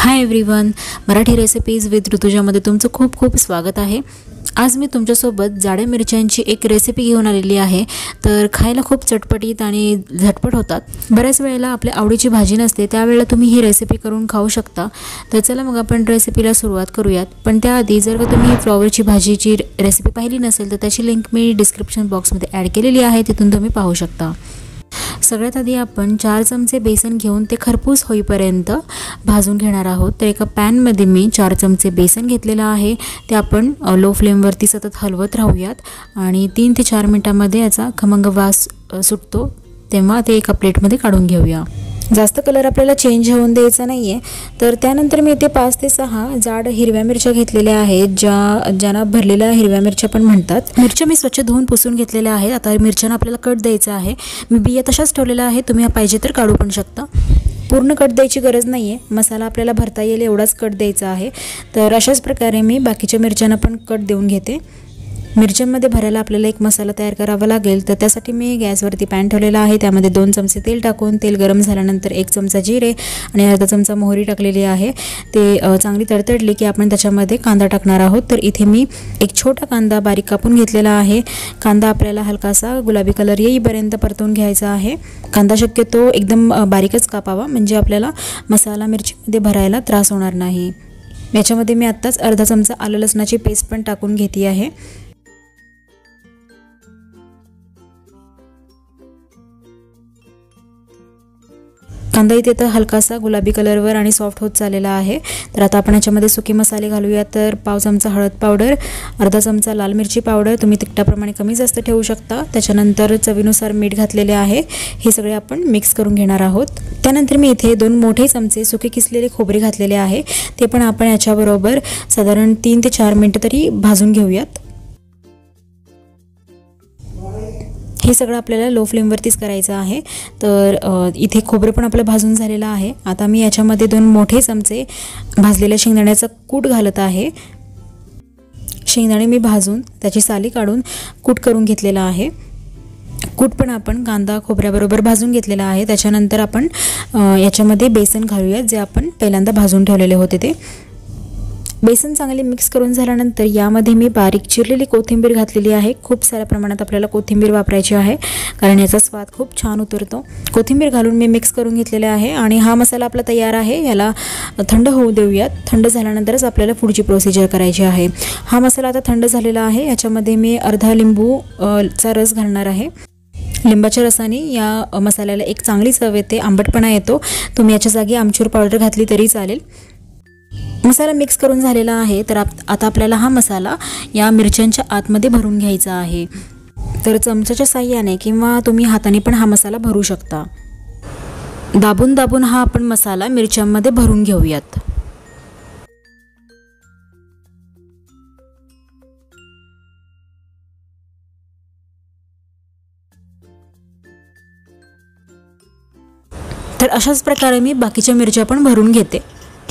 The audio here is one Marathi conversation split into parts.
High everyone, Marathi recipes with ऋतुजामध्ये तुमचं खूप खूप स्वागत आहे। आज मी तुमच्यासोबत जाड्या मिरच्यांची एक रेसिपी घेऊन आलेली आहे। तर खायला खूप चटपटीत आणि झटपट होतात। बऱ्याच वेळेला आपल्या आवडीची भाजी नसते, त्यावेळेला तुम्ही ही रेसिपी करून खाऊ शकता। तर चला मग आपण रेसिपीला सुरुवात करूयात। पण त्याआधी जर का तुम्ही फ्लॉवरची भाजीची रेसिपी पाहिली नसेल तर त्याची लिंक मी डिस्क्रिप्शन बॉक्समध्ये ॲड केलेली आहे, तिथून तुम्ही पाहू शकता। सगळ्यात आधी आपण 4 चमचे बेसन घेऊन ते खरपूस होईपर्यंत भाजून घेणार आहोत। तर एका पॅन मध्ये मी 4 चमचे बेसन घेतलेला आहे, ते आपण लो फ्लेम वरती सतत हलवत राहूयात आणि 3 ते 4 मिनिटांमध्ये याचा खमंग वास सुटतो, तेव्हा ते एका प्लेट मध्ये काढून घेऊया। जास्त कलर आपल्याला चेंज होऊन द्यायचा नाहीये। तर त्यानंतर मी इथे 5 ते 6 जाड हिरव्या मिरच्या घेतलेल्या आहेत, ज्यांना भरलेल्या हिरव्या मिरच्या पण म्हणतात। मिरच्या मी स्वच्छ धुवून पुसून घेतलेल्या आहेत। आता मिरच्यांना आपल्याला कट द्यायचा आहे। मी बिया तशाच ठेवलेल्या आहे, तुम्ही पाहिजे तर काढू पण शकता। पूर्ण कट द्यायची गरज नाहीये, मसाला आपल्याला भरता येईल एवढाच कट द्यायचा आहे। तर अशाच प्रकारे मी बाकीच्या मिरच्यांना पण कट देऊन घेते। मिरच्यांमध्ये भरायला आपल्याला एक मसाला तयार करावा लागेल। तर त्यासाठी मी गॅसवरती पॅन ठेवलेला आहे, त्यामध्ये 2 चमचे तेल टाकून तेल गरम झाल्यानंतर 1 चमचा जिरे आणि अर्धा चमचा मोहरी टाकलेली आहे। ते चांगली तडतडली की आपण त्याच्यामध्ये कांदा टाकणार आहोत। तर इथे मी एक छोटा कांदा बारीक कापून घेतलेला आहे। कांदा आपल्याला हलकासा गुलाबी कलर येईपर्यंत परतून घ्यायचा आहे। कांदा शक्यतो एकदम बारीकच कापावा, म्हणजे आपल्याला मसाला मिरचीमध्ये भरायला त्रास होणार नाही। याच्यामध्ये मी आत्ताच अर्धा चमचा आलं लसणाची पेस्ट पण टाकून घेतली आहे। कांदा इथे तर हलकासा गुलाबी कलरवर आणि सॉफ्ट होत चाललेला आहे। तर आता आपण याच्यामध्ये सुके मसाले घालूया। तर पाव चमचा हळद पावडर, अर्धा चमचा लाल मिरची पावडर, तुम्ही तिखटाप्रमाणे कमी जास्त ठेवू शकता। त्याच्यानंतर चवीनुसार मीठ घातलेले आहे। हे सगळे आपण मिक्स करून घेणार आहोत। त्यानंतर मी इथे 2 मोठे चमचे सुके किसलेले खोबरे घातलेले आहे, ते पण आपण याच्याबरोबर साधारण 3 ते 4 मिनिटं तरी भाजून घेऊयात। हे सगळं आपल्याला लो फ्लेमवरतीच करायचं आहे। तर इथे खोबरं पण आपलं भाजून झालेलं आहे। आता मी याच्यामध्ये 2 मोठे चमचे भाजलेल्या शेंगदाण्याचा कूट घालत आहे। शेंगदाणे मी भाजून त्याची साली काढून कूट करून घेतलेला आहे। कूट पण आपण कांदा खोबऱ्याबरोबर भाजून घेतलेला आहे। त्याच्यानंतर आपण याच्यामध्ये बेसन घालूया, जे आपण पहिल्यांदा भाजून ठेवलेले होते ते। बेसन चांगले मिक्स करून झाल्यानंतर यामध्ये मी बारीक चिरलेली कोथिंबीर घातलेली आहे। खूप साऱ्या प्रमाणात आपल्याला कोथिंबीर वापरायची आहे, कारण याचा स्वाद खूप छान उतरतो। कोथिंबीर घालून मी मिक्स करून घेतलेले आहे आणि हा मसाला आपला तयार आहे। याला थंड होऊ देऊयात। थंड झाल्यानंतरच आपल्याला पुढची प्रोसिजर करायची आहे। हा मसाला आता थंड झालेला आहे। याच्यामध्ये मी अर्धा लिंबू चा रस घालणार आहे। लिंबाच्या रसाने या मसाल्याला एक चांगली चव येते, आंबटपणा येतो। तुम्ही याच्या जागी आमचूर पावडर घातली तरी चालेल। मसाला मिक्स करून झालेला आहे। तर आता आपल्याला हा मसाला या मिरच्यांच्या आतमध्ये भरून घ्यायचा आहे। तर चमच्याच्या साहाय्याने किंवा तुम्ही हाताने पण हा मसाला भरू शकता। दाबून दाबून हा आपण मसाला मिरच्यांमध्ये भरून घेऊयात। तर अशाच प्रकारे मी बाकीच्या मिरच्या पण भरून घेते।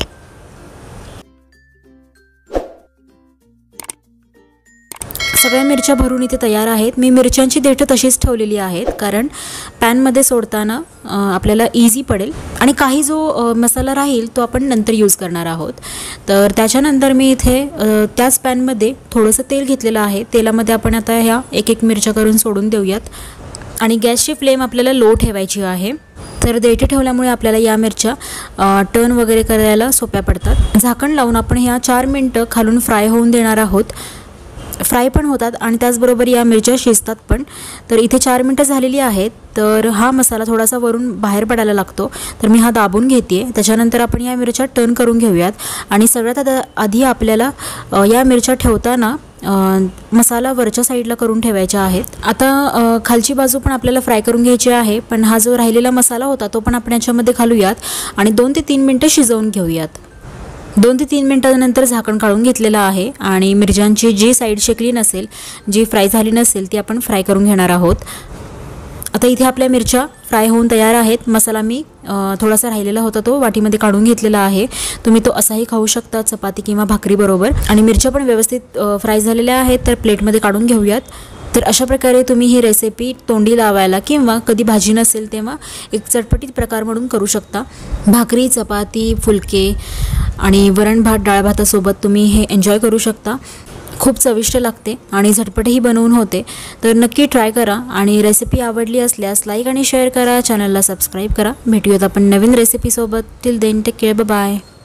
सगळ्या मिरच्या भरून इथे तयार आहेत। मी मिरच्यांची देठं तशीच ठेवलेली आहेत, कारण पॅनमध्ये सोडताना आपल्याला इझी पडेल आणि काही जो मसाला राहील तो आपण नंतर यूज करणार आहोत। तर त्याच्यानंतर मी इथे त्याच पॅनमध्ये थोडंसं तेल घेतलेलं आहे। तेलामध्ये आपण आता ह्या एक मिरच्या करून सोडून देऊयात आणि गॅसची फ्लेम आपल्याला लो ठेवायची आहे। तर देठे ठेवल्यामुळे आपल्याला या मिरच्या टर्न वगैरे करायला सोप्या पडतात। झाकण लावून आपण ह्या 4 मिनिटं खालून फ्राय होऊन देणार आहोत। फ्राय पण होतात आणि त्याचबरोबर या मिरच्या शिजतात पण। तर इथे 4 मिनिटं झालेली आहेत। तर हा मसाला थोडासा वरून बाहेर पडायला लागतो, तर मी हा दाबून घेते। त्याच्यानंतर आपण या मिरच्या टर्न करून घेऊयात आणि सगळ्यात आधी आपल्याला या मिरच्या ठेवताना मसाला वरच्या साईडला करून ठेवायच्या आहेत। आता खालची बाजू पण आपल्याला फ्राय करून घ्यायची आहे, पण हा जो राहिलेला मसाला होता तो पण आपण याच्यामध्ये घालूयात आणि 2 ते 3 मिनिटं शिजवून घेऊयात। 2 ते 3 मिनिटांनंतर झाकण काढून घेतलेलं आहे आणि मिरच्यांची जी साईड शेकली नसेल, जी फ्राय झाली नसेल, ती आपण फ्राय करून घेणार आहोत। आता इथे आपल्या मिरच्या फ्राय होऊन तयार आहेत। मसाला मी थोडासा राहिलेला होता तो वाटीमध्ये काढून घेतलेला आहे। तुम्ही तो असाही खाऊ शकता चपाती किंवा भाकरी बरोबर। आणि मिरच्या पण व्यवस्थित फ्राय झालेल्या आहेत, तर प्लेटमध्ये काढून घेऊयात। तर अशा प्रकारे तुम्ही ही रेसिपी तोंडी लावायला किंवा कधी भाजी नसेल तेव्हा एक चटपटीत प्रकार म्हणून करू शकता। भाकरी, चपाती, फुलके आणि वरण भात, डाळ भातासोबत तुम्ही हे एन्जॉय करू शकता। खूप चविष्ट लागते आणि झटपटही बनवून होते। तर नक्की ट्राय करा आणि रेसिपी आवडली असल्यास लाईक आणि शेअर करा, चॅनलला सबस्क्राईब करा। भेटूयात आपण नवीन रेसिपीसोबत। Till then take care, bye bye.